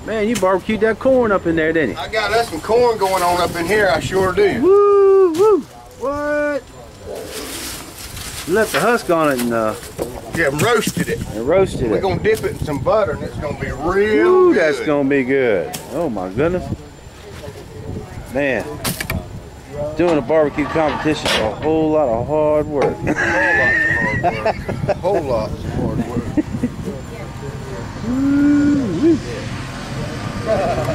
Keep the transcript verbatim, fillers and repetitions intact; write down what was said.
Man, you barbecued that corn up in there, didn't you? I got us some corn going on up in here, I sure do. Woo, woo. What? You left the husk on it and uh yeah, roasted it. And roasted We're it. We're gonna dip it in some butter and it's gonna be real Ooh, good. that's gonna be good. Oh my goodness. Man, doing a barbecue competition is a whole lot of hard work. A whole lot of hard work. A whole lot of hard work.